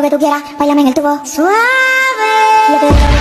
que tú quieras, bailame en el tubo suave.